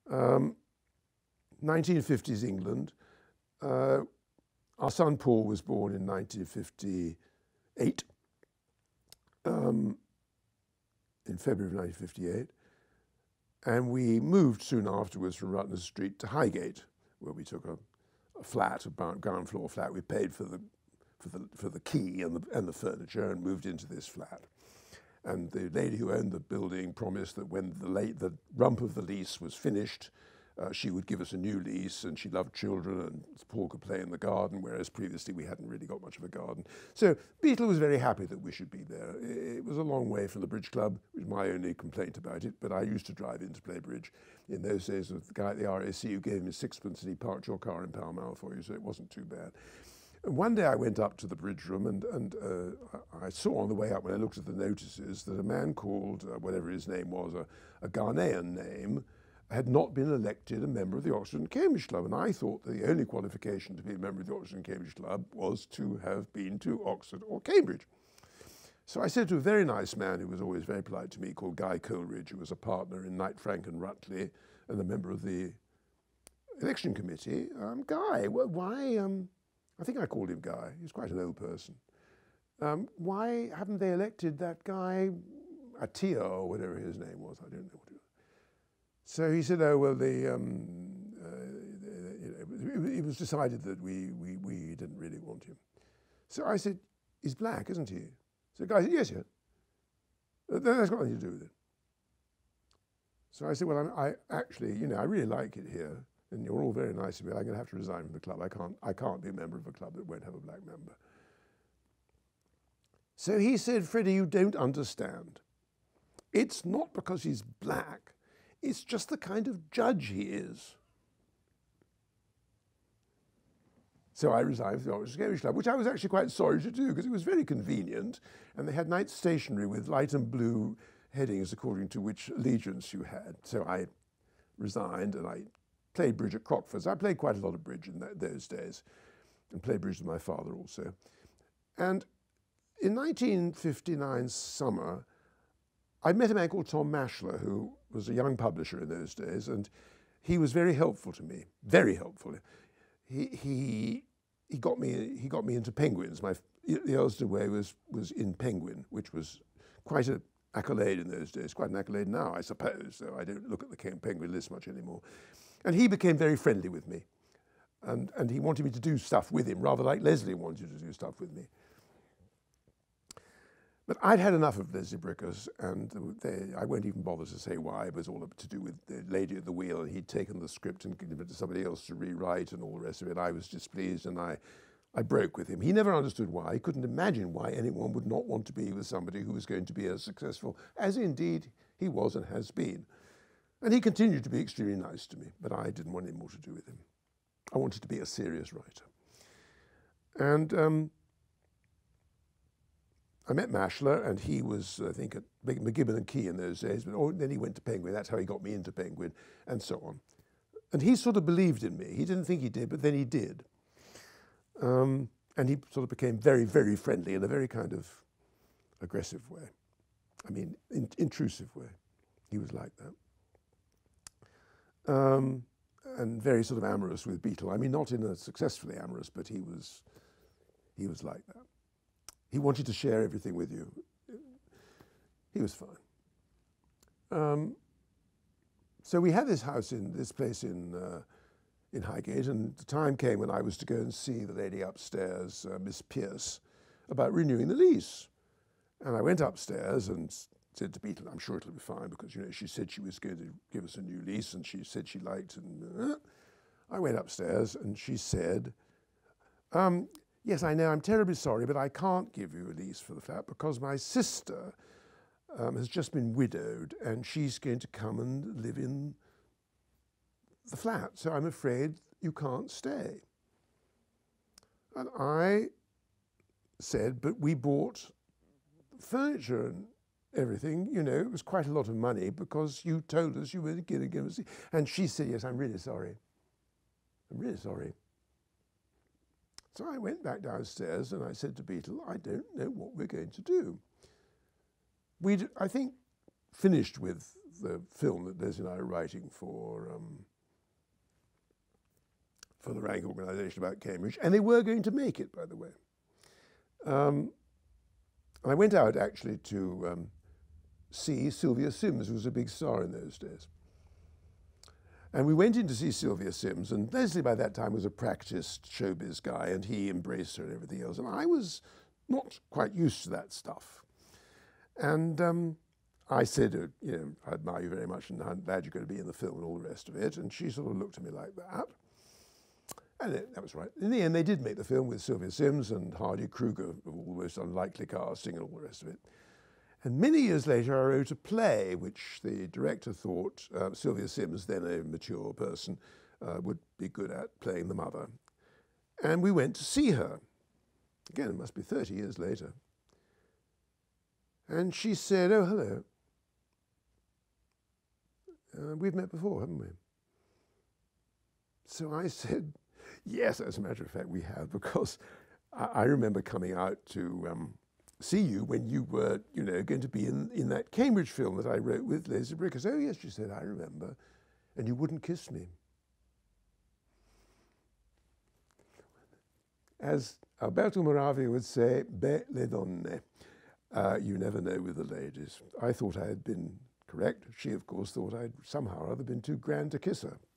1950s England. Our son Paul was born in 1958, in February of 1958. And we moved soon afterwards from Rutland Street to Highgate, where we took a flat, a ground floor flat. We paid for the key and the furniture and moved into this flat. And the lady who owned the building promised that when the rump of the lease was finished, she would give us a new lease, and she loved children, and Paul could play in the garden, whereas previously we hadn't really got much of a garden. So Beetle was very happy that we should be there. It was a long way from the bridge club, which was my only complaint about it, but I used to drive in to play bridge. In those days, the guy at the RAC who gave me sixpence and he parked your car in Pall Mall for you, so it wasn't too bad. And one day I went up to the bridge room and I saw on the way up, when I looked at the notices, that a man called, whatever his name was, a Ghanaian name, had not been elected a member of the Oxford and Cambridge Club. And I thought that the only qualification to be a member of the Oxford and Cambridge Club was to have been to Oxford or Cambridge. So I said to a very nice man who was always very polite to me, called Guy Coleridge, who was a partner in Knight, Frank and Rutley and a member of the election committee, Guy, why, I think I called him Guy, he was quite an old person. Why haven't they elected that guy, Attia or whatever his name was, I don't know what it was. So he said, oh, well, it was decided that we didn't really want him. So I said, he's black, isn't he? So the guy said, yes, yes. That's got nothing to do with it. So I said, well, I actually, I really like it here, and you're all very nice to me. I'm going to have to resign from the club. I can't be a member of a club that won't have a black member. So he said, Freddie, you don't understand. It's not because he's black. It's just the kind of judge he is. So I resigned from the Oxford Cambridge Club, which I was actually quite sorry to do because it was very convenient, and they had nice stationery with light and blue headings according to which allegiance you had. So I resigned and I played bridge at Crockford's. I played quite a lot of bridge in those days, and played bridge with my father also. And in 1959 summer, I met a man called Tom Mashler, who was a young publisher in those days, and he was very helpful to me, very helpful. He got me into Penguins. The Ulster Way was in Penguin, which was quite an accolade in those days, quite an accolade now, I suppose, though I don't look at the Penguin list much anymore. And he became very friendly with me, and he wanted me to do stuff with him, rather like Leslie wanted to do stuff with me. But I'd had enough of Leslie Brickers, and I won't even bother to say why. It was all to do with the lady at the wheel, and he'd taken the script and given it to somebody else to rewrite and all the rest of it. I was displeased, and I broke with him. He never understood why. He couldn't imagine why anyone would not want to be with somebody who was going to be as successful as indeed he was and has been. And he continued to be extremely nice to me, but I didn't want any more to do with him. I wanted to be a serious writer. And I met Mashler, and he was, I think, at McGibbon and Key in those days, but then he went to Penguin. That's how he got me into Penguin, and so on. And he sort of believed in me. He didn't think he did, but then he did. And he sort of became very, very friendly in a very kind of aggressive way. I mean, intrusive way. He was like that. And very sort of amorous with Beetle. I mean, not in a successfully amorous, but he was like that. He wanted to share everything with you. He was fine. So we had this place in Highgate, and the time came when I was to go and see the lady upstairs, Miss Pierce, about renewing the lease. And I went upstairs and said to Beetle, I'm sure it'll be fine, because she said she was going to give us a new lease, and she said she liked. And I went upstairs, and she said, yes, I know, I'm terribly sorry, but I can't give you a lease for the flat because my sister has just been widowed and she's going to come and live in the flat. So I'm afraid you can't stay. And I said, but we bought furniture and everything, it was quite a lot of money because you told us you were going to give us. And she said, yes, I'm really sorry. I'm really sorry. So I went back downstairs and I said to Beetle, I don't know what we're going to do. I think finished with the film that Leslie and I were writing for the rank organisation about Cambridge, and they were going to make it, by the way. I went out actually to see Sylvia Sims, who was a big star in those days. And we went in to see Sylvia Sims, and Leslie by that time was a practiced showbiz guy, and he embraced her and everything else. And I was not quite used to that stuff. And I said, you know, I admire you very much, and I'm glad you're going to be in the film and all the rest of it. And she sort of looked at me like that. And that was right. In the end, they did make the film with Sylvia Sims and Hardy Kruger, of all the most unlikely casting and all the rest of it. And many years later, I wrote a play which the director thought Sylvia Sims, then a mature person, would be good at playing the mother. And we went to see her. Again, it must be 30 years later. And she said, "Oh, hello. We've met before, haven't we?" So I said, "Yes, as a matter of fact, we have, because I remember coming out to see you when you were, you know, going to be in that Cambridge film that I wrote with Leslie Bricusse." "Oh, yes," she said, "I remember. And you wouldn't kiss me." As Alberto Moravia would say, "Beh, le donne." You never know with the ladies. I thought I had been correct. She, of course, thought I'd somehow or other been too grand to kiss her.